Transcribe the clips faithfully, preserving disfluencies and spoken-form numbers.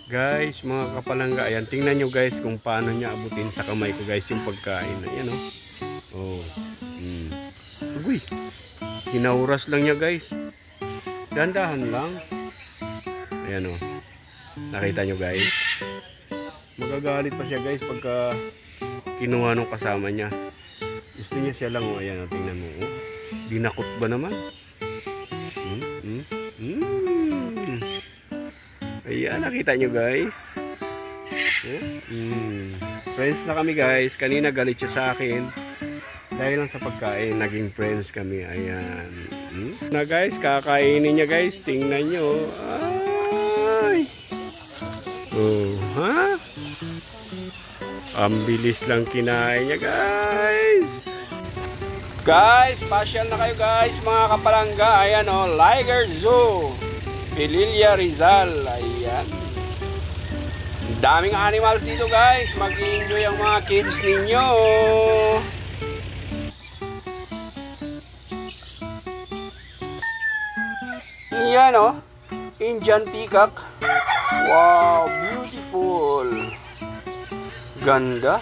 Guys, mga kapalangga, ayan, tingnan nyo guys kung paano niya abutin sa kamay ko guys yung pagkain. Ayan oh. Oh. Hmm. Uy. Hinauras lang niya guys. Gandahan lang. Ayan oh. Nakita nyo guys. Magagalit pa siya guys pagka kinuha nung kasama niya. Gusto niya siya lang oh. Ayan oh, tingnan mo oh. Dinakot ba naman? Hmm. Hmm. Hmm. Ayan, nakita nyo guys. Hmm. Friends na kami guys. Kanina galit siya sa akin. Dahil lang sa pagkain, naging friends kami. Ayan. Hmm? Na guys, kakainin niya guys. Tingnan nyo. Ay. Oh, ha? Ang bilis lang kinain niya guys. Guys, special na kayo guys. Mga kapalangga. Ayan o, oh, Liger Zoo. Pililla Rizal. Ayan. Daming animals dito guys. Mag-enjoy ang mga kids ninyo. Ayan o. Indian peacock. Wow, beautiful. Ganda.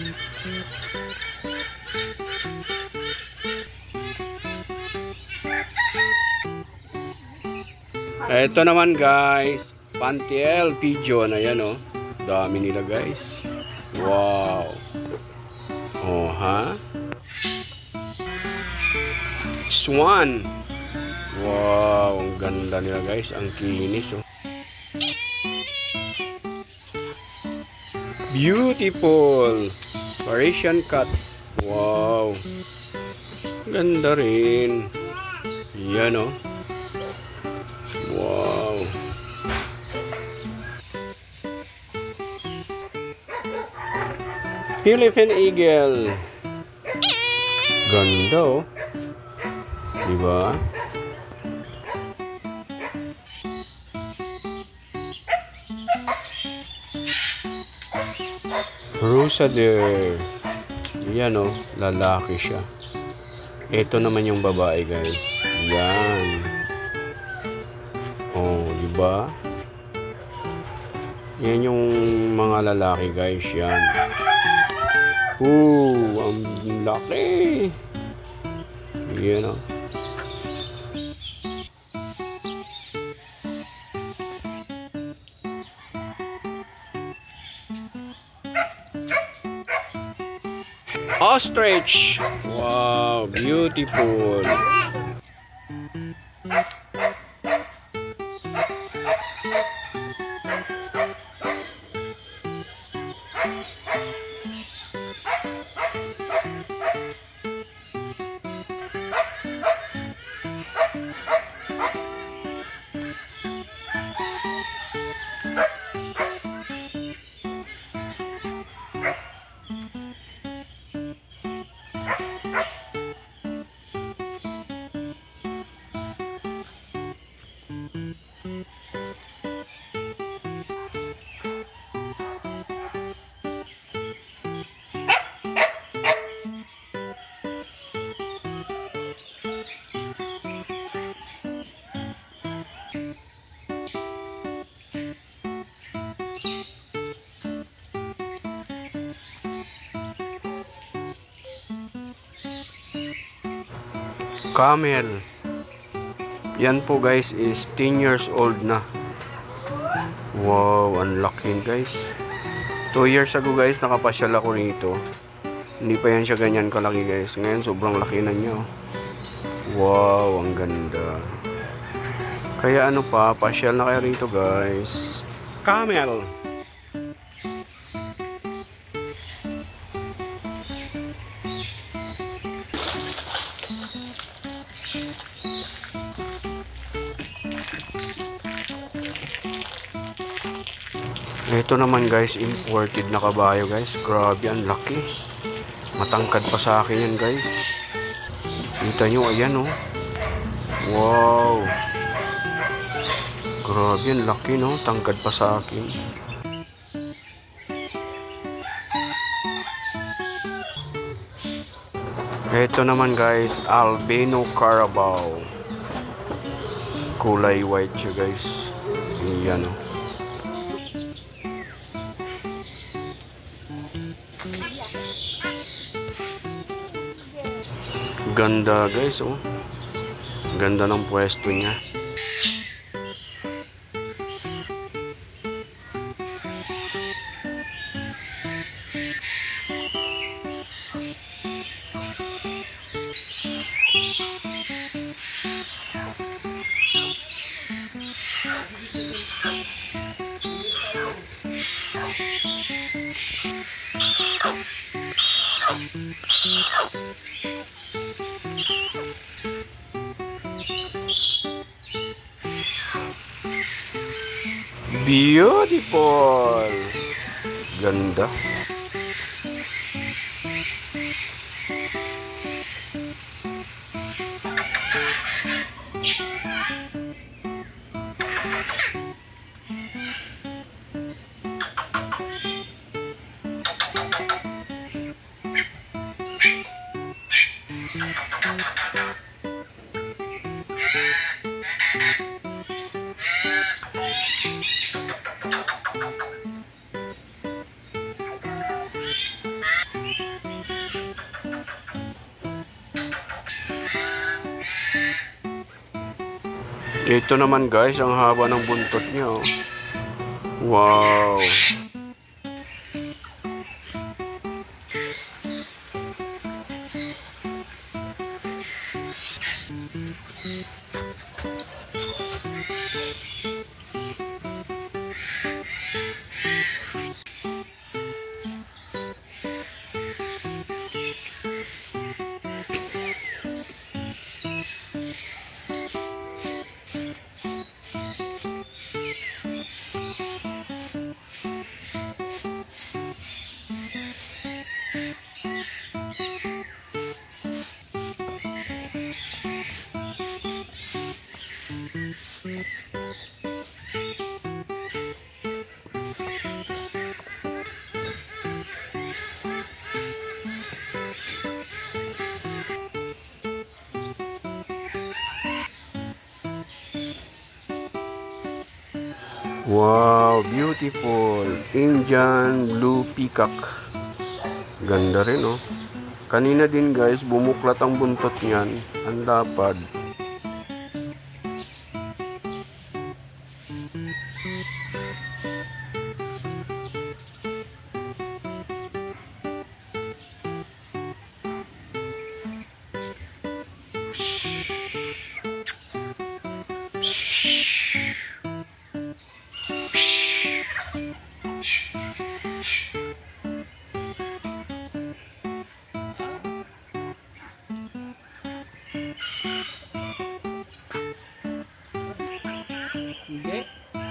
Ito naman guys, Pantiel pigeon. Ayan oh. Dami nila guys. Wow. Oh ha. Swan. Wow, ang ganda nila guys. Ang kinis oh. Beautiful. Parisian cat. Wow. Ganda rin. Yan oh. Wow. Philippine eagle. Ganda oh. Diba? Rosader. Yan oh, lalaki siya. Ito naman yung babae guys. Yan. Oh, diba? Yan yung mga lalaki guys, yan. Ooh, ang laki. Yan oh. Ostrich. Wow, beautiful. Camel. Yan po guys is ten years old na. Wow, ang laki guys. two years ago guys nakapasyal ako rito. Hindi pa yan siya ganyan kalaki guys. Ngayon sobrang laki na niya. Wow, ang ganda. Kaya ano pa, pasyal na kayo rito guys. Camel. Ito naman guys, imported na kabayo guys. Grabe, ang laki. Matangkad pa sa akin yan guys. Kita nyo, ayan oh. Wow. Grabe, ang laki no. Tangkad pa sa akin. Ito naman guys, albino carabao. Kulay white siya guys. Ayan oh. Ganda guys, oh. Ganda ng pwesto niya. Beautiful. Ganda. Ito naman guys, ang haba ng buntot niya, oh. Wow. Wow, beautiful. Indian blue peacock. Ganda rin, oh. Kanina din guys, bumuklat ang buntot niyan. Ang lapad. Hindi.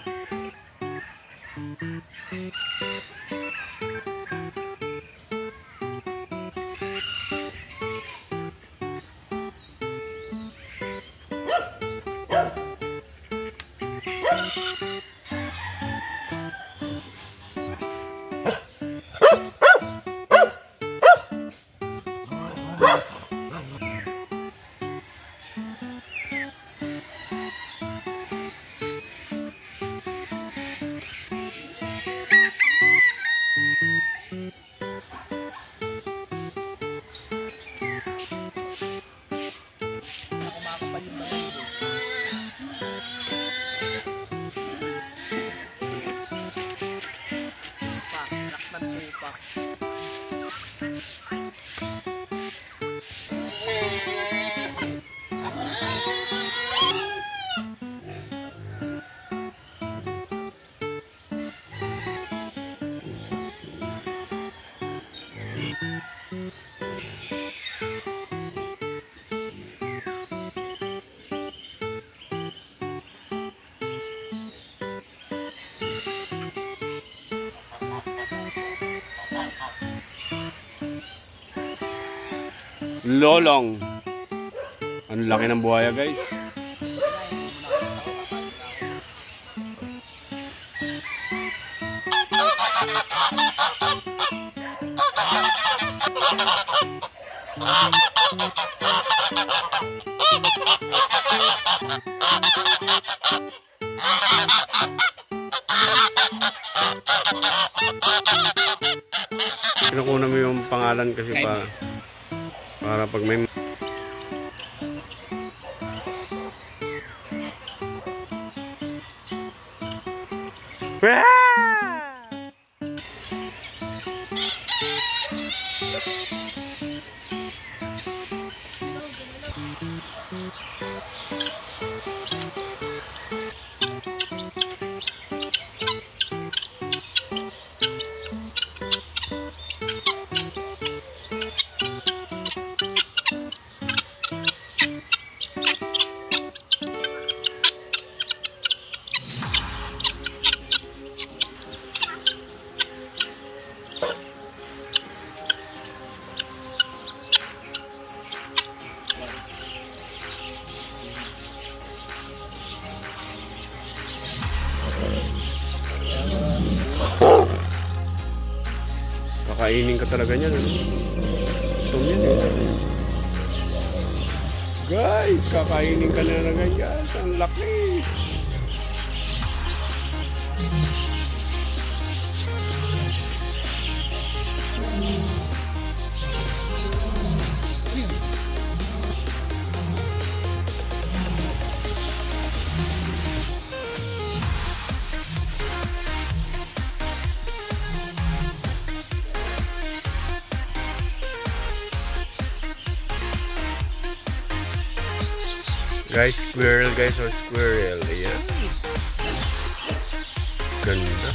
Lolong. Ang laki ng buhaya guys. Kinukuha mo yung pangalan kasi para para pag may Ah! Kakainin ka talaga niyan, ano? Ito yan eh. Guys, kakainin ka na talaga yan. Ang laki. Guys, squirrel guys or squirrel. Ayan. Ganda.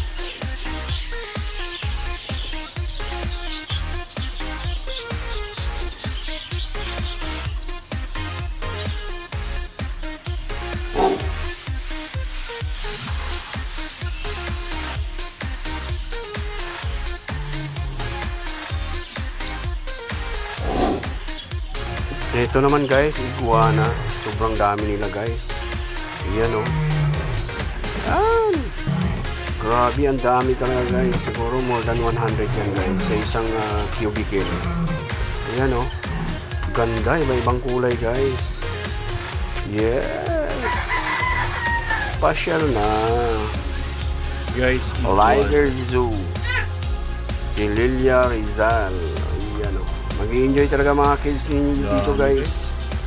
Ito naman guys, iguana. Sobrang dami nila guys. Ayan o. Ayan. Grabe, ang dami talaga guys. Siguro more than one hundred yan guys. Sa isang uh, cubicle. Ayan o. Ganda, iba-ibang kulay guys. Yes. Pasyal na. Guys, Liger Zoo. Lilia Rizal. Ayan o. Mag-i-enjoy talaga mga kids ninyo dito guys.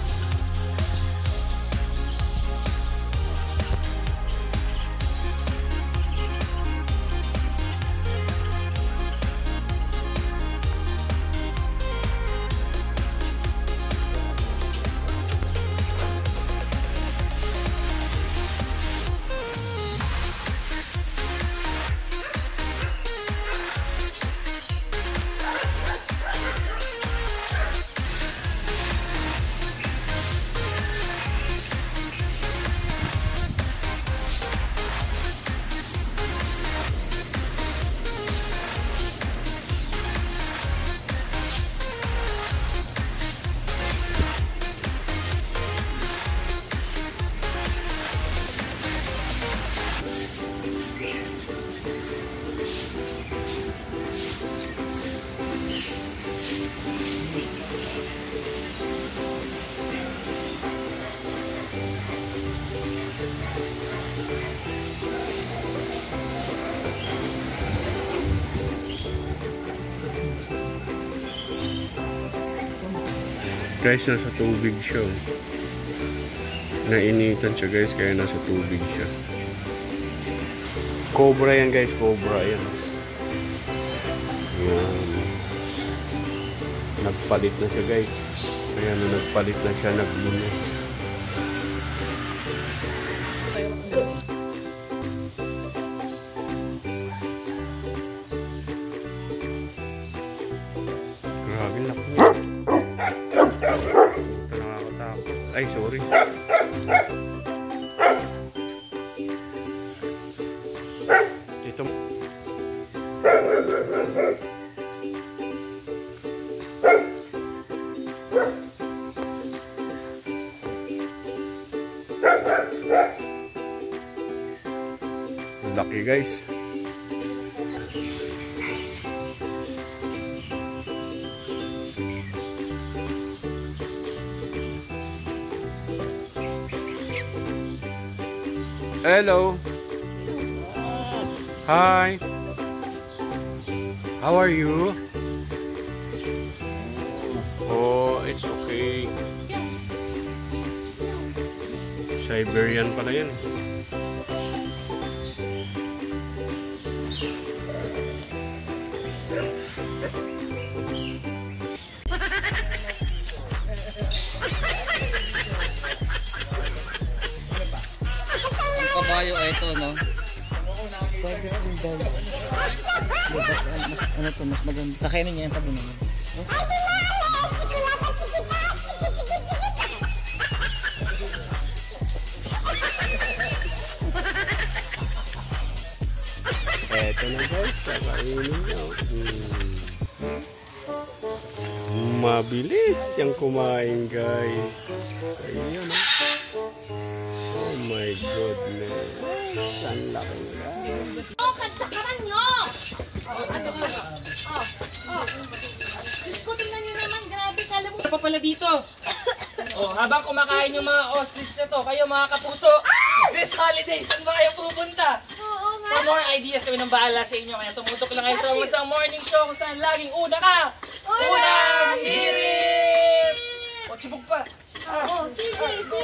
Guys, nasa tubig siya. Nainitan siya guys, kaya nasa tubig siya. Cobra yan guys, cobra yan. Yan. Nagpalit na siya guys. Kaya na nagpalit na siya, nagluna. Grabe laki. Ito nakakatakot. Ay, sorry. Ito. Laki guys. Hello. Hi. How are you? Oh, it's okay. Siberian pala yan. kawayo, eto, no? Ano to, mas maganda. Kakainin niya yung tabi naman. Eto na guys, kakainin nyo. Hmm. Mabilis yung kumain guys. Ayan oh. Oh my goodness. Ang laki guys. Oh, katsakaran nyo! Oh, ano ka? Oh, oh. Diyos ko, tingnan nyo naman. Grabe, kala mo. Ano pa pala dito? Oh, habang kumakain yung mga ostrich na to, kayo mga kapuso, this holiday, saan ba kayo pupunta? Oo nga. For more ideas kami ng bahala sa inyo, kaya tumutok lang kayo sa isang morning show kung saan laging una ka! Unang hirit! O, chibog pa! Oo, sige,